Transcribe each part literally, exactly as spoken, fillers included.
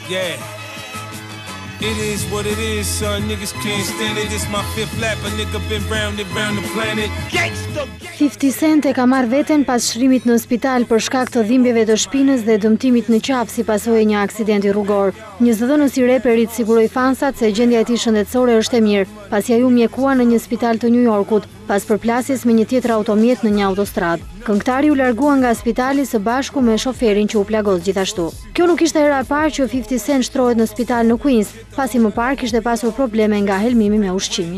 Yeah. It is what it is, son. Niggas can't stand it. This my fifth lap. A nigga been round and round the planet. fifty Cent e ka marrë veten pas shërimit në spital për shkak të dhimbjeve të shpinës dhe dëmtimit në qaf si pasojë një aksidenti rrugor. Një zëdhënës i reperit siguroi fansat se gjendja e tij shëndetësore është e mirë, pasi ai u mjekua në një spital të New Yorkut pas përplasjes me një tjetër automjet në një autostradë. Këngëtari u largua nga spitali së bashku me shoferin që u plagos gjithashtu. Kjo nuk ishte hera e parë që fifty Cent shtrohet në spital në Queens, pasi më parë kishte pasur probleme nga helmimi me ushqimin.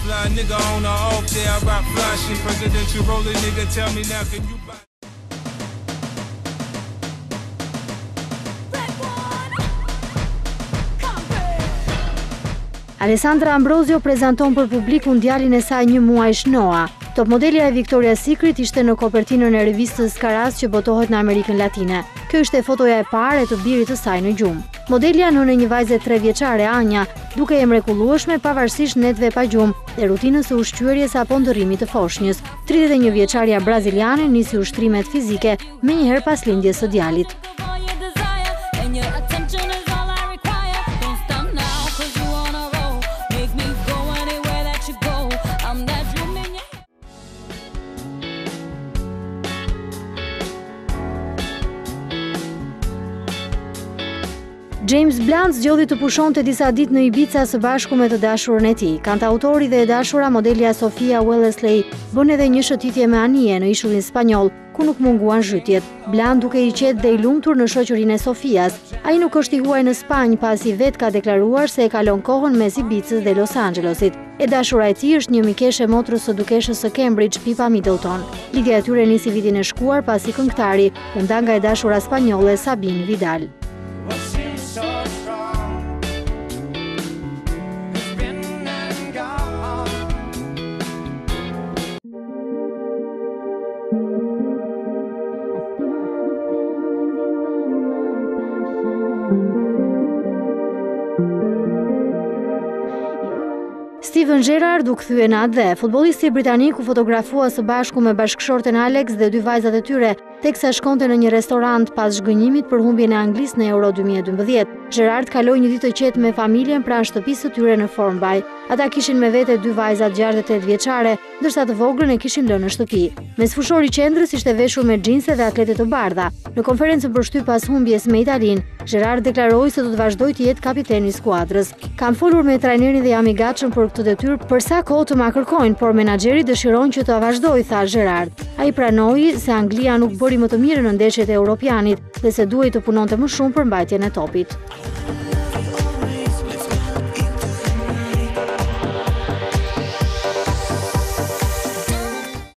Alessandra Ambrosio prezanton për publikun djalin e saj një muajsh Noah. Top modelja e Victoria's Secret ishte në kopertinën e revistës Caras që botohet në Amerikën Latine. Kjo ishte fotoja e parë e të birit të saj në gjumë. Modelja nënë e një vajze tre vjeçare Anja, duke e mrekullueshme pavarësisht netëve pa gjumë dhe rutinës së ushqyerjes apo ndërrimit të foshnjës. tridhjetë e një vjeçaria braziliane nisi ushtrimet fizike menjëherë pas lindjes së djalit. James Blunt zgjodhi të pushonte disa ditë në Ibiza së bashku me të dashurën e tij. Kantautori dhe e dashura modelja Sofia Wellesley bën edhe një shëtitje me anije në ishullin spanjoll, ku nuk munguan zhytjet. Blunt duke i qetë dhe i lumtur në shoqërinë e Sofias. Ai nuk është i huaj në Spanjë pasi vetë ka deklaruar se e kalon kohën mes Ibicës dhe Los Angelesit. E dashura e tij është një mikeshe motrës së dukeshës së Cambridge, Pippa Middleton. Lidhja e tyre nisi vitin e shkuar pasi këngëtari u nda nga e dashura spanjolle Sabine Vidal. Steven Gerrard u kthye në atë dhe futbollisti britanik u fotografua së bashku me bashkëshorten Alex dhe dy vajzat e tyre, teksa shkonte në një restorant pas zhgënjimit për humbjen e Anglisë në Euro dy mijë e dymbëdhjetë. Gerrard kaloi një ditë të qetë me familjen pranë shtëpisë së tyre në Formby. Ata kishin me vete dy vajzat gjashtë dhe tetë vjeçare, ndërsa të voglën e kishin lënë në shtëpi. Mesfushori i qendrës ishte veshur me xhinse dhe atlete të bardha. Në konferencën për shtyp pas humbjes me Italinë, Gerrard deklaroi se do të vazhdojë të jetë kapiteni i skuadrës. Kam folur me trajnerin dhe jam i gatshëm për këtë detyrë për sa kohë të ma kërkojnë, por menaxheri dëshiron që të vazhdojë, tha Gerrard. Ai pranoi se Anglia nuk bëri më të mirë në ndeshjet e Europianit dhe se duhej të punonte më shumë për mbajtjen e topit.